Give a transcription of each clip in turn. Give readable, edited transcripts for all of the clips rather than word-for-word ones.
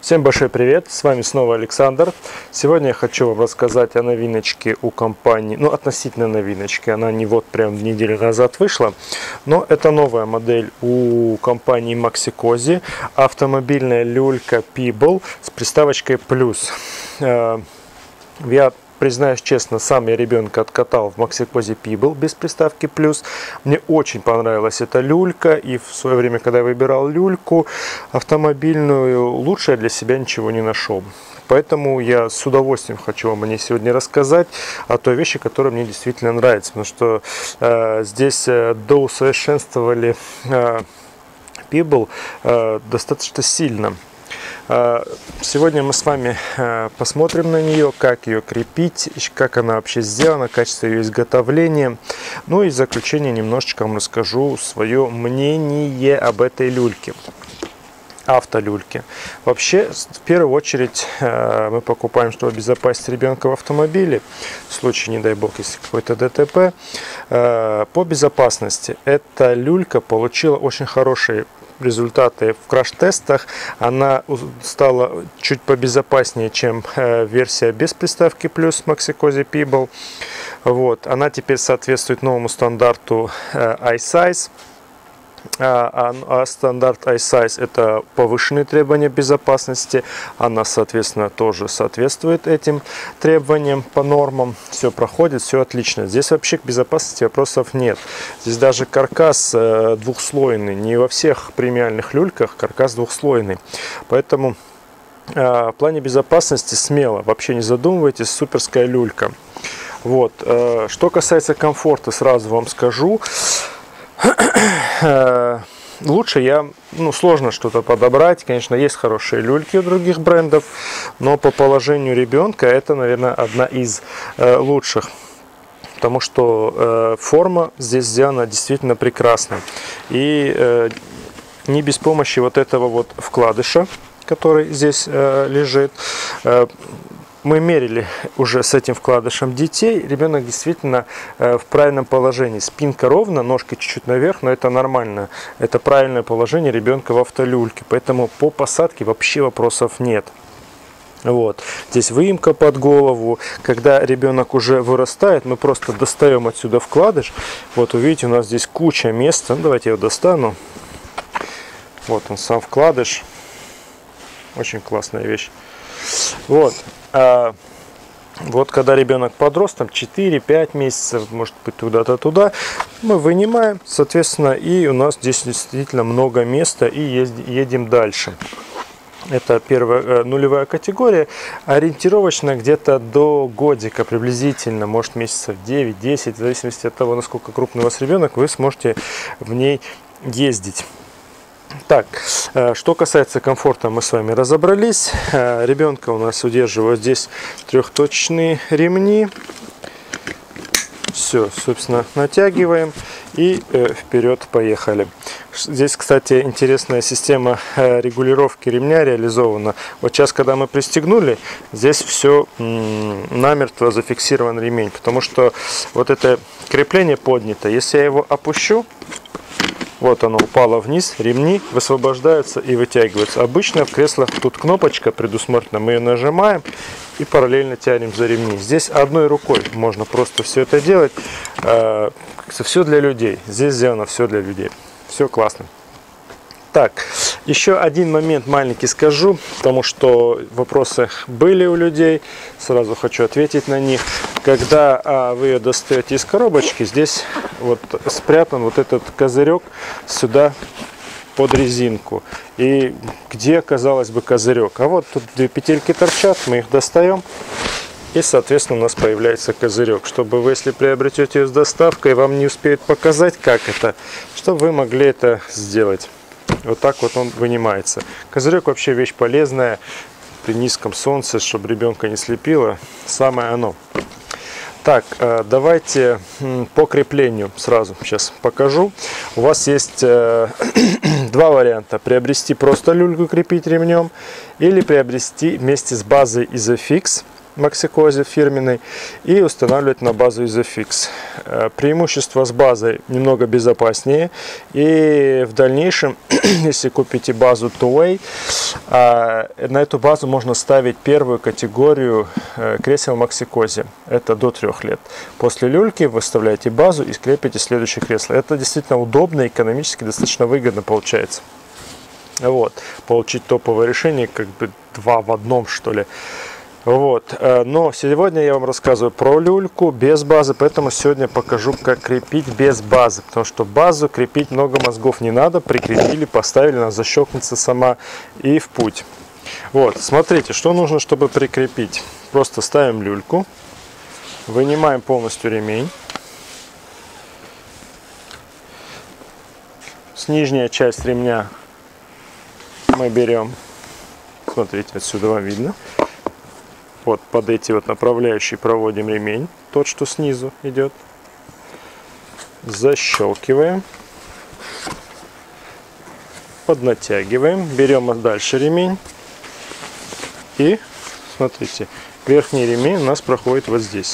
Всем большой привет, с вами снова Александр. Сегодня я хочу вам рассказать о новиночке у компании, относительно новиночки, она не вот прям неделю назад вышла, но это новая модель у компании Maxi-Cosi, автомобильная люлька Peeble с приставочкой плюс. Я признаюсь честно, сам я ребенка откатал в Maxi-Cosi Peeble без приставки плюс. Мне очень понравилась эта люлька, и в свое время, когда я выбирал люльку автомобильную, лучше я для себя ничего не нашел. Поэтому я с удовольствием хочу вам о ней сегодня рассказать, о той вещи, которая мне действительно нравится. Потому что здесь доусовершенствовали Peeble достаточно сильно. Сегодня мы с вами посмотрим на нее, как ее крепить, как она вообще сделана, качество ее изготовления. Ну и в заключение немножечко вам расскажу свое мнение об этой люльке, автолюльке. Вообще, в первую очередь, мы покупаем, чтобы обезопасить ребенка в автомобиле, в случае, не дай бог, если какой-то ДТП. По безопасности эта люлька получила очень хорошие результаты в краш-тестах. Она стала чуть побезопаснее, чем версия без приставки плюс Maxi-Cosi Peeble. Вот. Она теперь соответствует новому стандарту iSize. Стандарт iSize — это повышенные требования безопасности. Она, соответственно, тоже соответствует этим требованиям по нормам. Все проходит, все отлично. Здесь вообще к безопасности вопросов нет. Здесь даже каркас двухслойный. Не во всех премиальных люльках каркас двухслойный. Поэтому в плане безопасности смело, вообще не задумывайтесь, суперская люлька. Вот. Что касается комфорта, сразу вам скажу. Лучше сложно что-то подобрать. Конечно, есть хорошие люльки у других брендов, но по положению ребенка это, наверное, одна из лучших. Потому что форма здесь сделана действительно прекрасно. И не без помощи вот этого вот вкладыша, который здесь лежит. Мы мерили уже с этим вкладышем детей. Ребенок действительно в правильном положении. Спинка ровно, ножки чуть-чуть наверх, но это нормально. Это правильное положение ребенка в автолюльке. Поэтому по посадке вообще вопросов нет. Вот. Здесь выемка под голову. Когда ребенок уже вырастает, мы просто достаем отсюда вкладыш. Вот увидите, у нас здесь куча места. Давайте я его достану. Вот он, сам вкладыш. Очень классная вещь. Вот. Вот когда ребенок подрос, там 4-5 месяцев, может быть куда-то туда, мы вынимаем, соответственно, и у нас здесь действительно много места, и едем дальше. Это первая нулевая категория, ориентировочно где-то до годика приблизительно, может месяцев 9-10, в зависимости от того, насколько крупный у вас ребенок, вы сможете в ней ездить. Так, что касается комфорта, мы с вами разобрались. Ребенка у нас удерживают здесь трехточечные ремни. Все, собственно, натягиваем и вперед поехали. Здесь, кстати, интересная система регулировки ремня реализована. Вот сейчас, когда мы пристегнули, здесь все намертво зафиксирован ремень, потому что вот это крепление поднято. Если я его опущу, вот оно упало вниз, ремни высвобождаются и вытягиваются. Обычно в креслах тут кнопочка предусмотрена, мы ее нажимаем и параллельно тянем за ремни. Здесь одной рукой можно просто все это делать. Все для людей. Здесь сделано все для людей. Все классно. Так, еще один момент маленький скажу, потому что вопросы были у людей, сразу хочу ответить на них. Когда вы ее достаете из коробочки, здесь вот спрятан вот этот козырек сюда под резинку. И где, казалось бы, козырек? А вот тут две петельки торчат, мы их достаем. И, соответственно, у нас появляется козырек. Чтобы вы, если приобретете ее с доставкой, вам не успеют показать, как это, чтобы вы могли это сделать. Вот так вот он вынимается. Козырек вообще вещь полезная при низком солнце, чтобы ребенка не слепило. Самое оно. Так, давайте по креплению сразу сейчас покажу. У вас есть два варианта. Приобрести просто люльку, крепить ремнем, или приобрести вместе с базой Isofix Maxicose фирменной и устанавливать на базу Isofix. Преимущество с базой немного безопаснее, и в дальнейшем, если купите базу Two-Way, на эту базу можно ставить первую категорию кресел Maxicose. Это до 3 лет. После люльки вы вставляете базу и скрепите следующее кресло. Это действительно удобно, экономически достаточно выгодно получается. Вот, получить топовое решение, как бы 2 в 1, что ли. Вот, но сегодня я вам рассказываю про люльку без базы, поэтому сегодня покажу, как крепить без базы, потому что базу крепить много мозгов не надо, прикрепили, поставили, она защелкнется сама и в путь. Вот, смотрите, что нужно, чтобы прикрепить. Просто ставим люльку, вынимаем полностью ремень, с нижняя часть ремня мы берем, смотрите, отсюда вам видно. Вот под эти вот направляющие проводим ремень, тот, что снизу идет. Защелкиваем. Поднатягиваем. Берем дальше ремень. И, смотрите, верхний ремень у нас проходит вот здесь.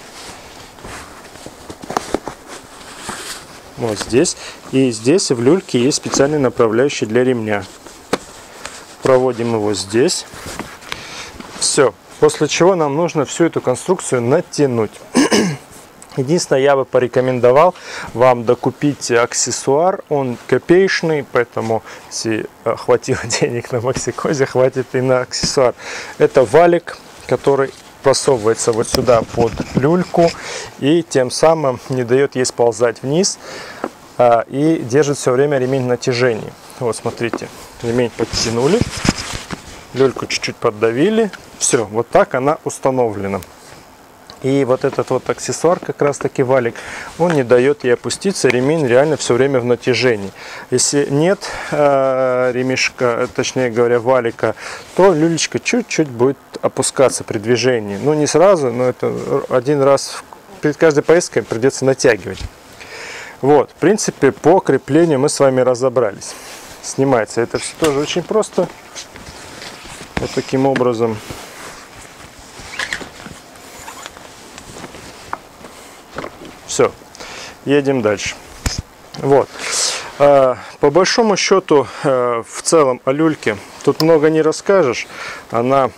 Вот здесь. И здесь в люльке есть специальный направляющий для ремня. Проводим его здесь. Все. После чего нам нужно всю эту конструкцию натянуть. Единственное, я бы порекомендовал вам докупить аксессуар. Он копеечный, поэтому если хватило денег на Maxicose, хватит и на аксессуар. Это валик, который просовывается вот сюда под люльку и тем самым не дает ей сползать вниз и держит все время ремень в натяжении. Вот смотрите, ремень подтянули, люльку чуть-чуть поддавили. Все, вот так она установлена. И вот этот вот аксессуар, как раз таки валик, он не дает ей опуститься. Ремень реально все время в натяжении. Если нет ремешка, точнее говоря, валика, то люлечка чуть-чуть будет опускаться при движении. Ну, не сразу, но это один раз перед каждой поездкой придется натягивать. Вот, в принципе, по креплению мы с вами разобрались. Снимается это все тоже очень просто. Вот таким образом. Все, едем дальше. Вот. По большому счету, в целом о люльке тут много не расскажешь. Она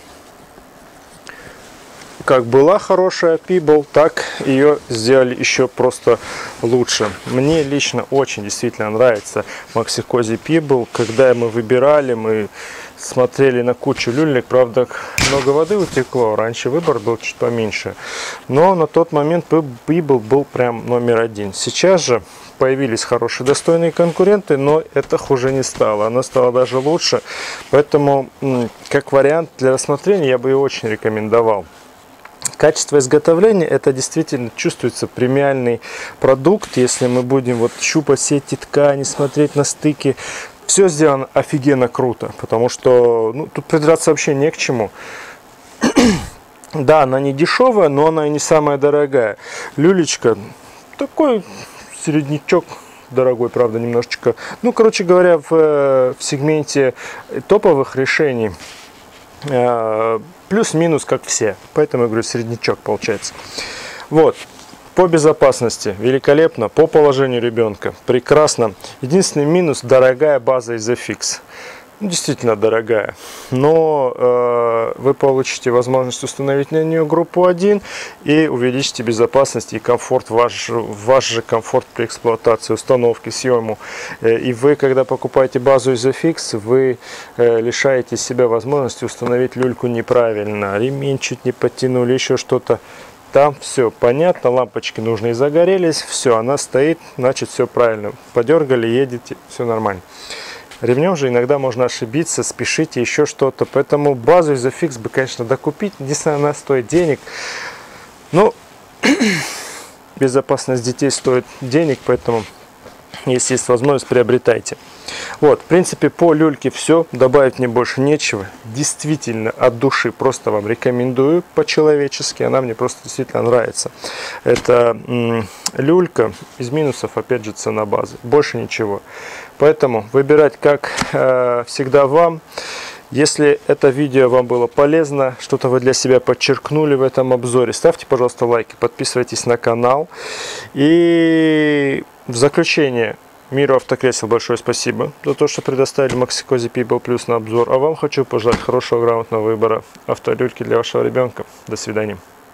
как была хорошая Peeble, так ее сделали еще просто лучше. Мне лично очень действительно нравится Maxicose Peeble. Когда мы выбирали, мы смотрели на кучу люлек, правда, много воды утекло, раньше выбор был чуть поменьше, но на тот момент Peeble был прям номер 1. Сейчас же появились хорошие достойные конкуренты, но это хуже не стало, она стала даже лучше, поэтому как вариант для рассмотрения я бы ее очень рекомендовал. Качество изготовления, это действительно чувствуется премиальный продукт. Если мы будем вот щупать все эти ткани, смотреть на стыки, все сделано офигенно круто, потому что тут придраться вообще не к чему. Да, она не дешевая, но она и не самая дорогая. Люлечка такой середнячок, дорогой, правда, немножечко. Ну, короче говоря, в сегменте топовых решений плюс-минус как все. Поэтому я говорю, среднячок получается. Вот. По безопасности великолепно, по положению ребенка прекрасно. Единственный минус — дорогая база Isofix. Действительно дорогая, но вы получите возможность установить на нее группу 1 и увеличите безопасность и комфорт, ваш же комфорт при эксплуатации, установке, съему. И вы, когда покупаете базу Isofix, вы лишаете себя возможности установить люльку неправильно, ремень чуть не подтянули, еще что-то. Там все понятно, лампочки нужные загорелись, все, она стоит, значит все правильно. Подергали, едете, все нормально. Ремнем же иногда можно ошибиться, спешите, еще что-то. Поэтому базу Isofix бы, конечно, докупить. Единственное, она стоит денег. Но безопасность детей стоит денег, поэтому, если есть возможность, приобретайте. Вот, в принципе, по люльке все. Добавить мне больше нечего. Действительно, от души просто вам рекомендую по-человечески. Она мне просто действительно нравится. Это люлька. Из минусов, опять же, цена базы. Больше ничего. Поэтому выбирать, как всегда, вам. Если это видео вам было полезно, что-то вы для себя подчеркнули в этом обзоре, ставьте, пожалуйста, лайки, подписывайтесь на канал. И в заключение, Миру Автокресел большое спасибо за то, что предоставили Maxi Cozy People Plus на обзор. А вам хочу пожелать хорошего, грамотного выбора автолюльки для вашего ребенка. До свидания.